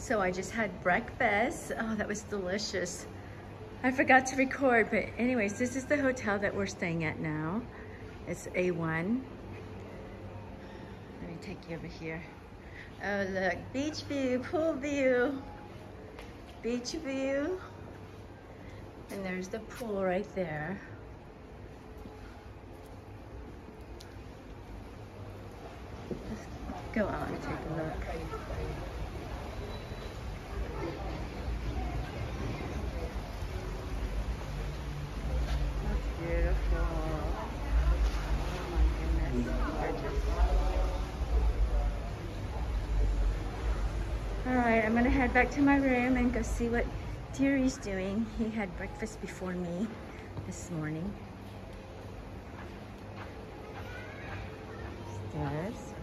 So I just had breakfast. Oh, that was delicious. I forgot to record, but anyways, this is the hotel that we're staying at now. It's A1. Let me take you over here. Oh, look, beach view, pool view, beach view. And there's the pool right there. Let's go out and take a look. That's beautiful. Oh my goodness, gorgeous. All right, I'm gonna head back to my room and go see what Deary's doing. He had breakfast before me this morning. Stairs.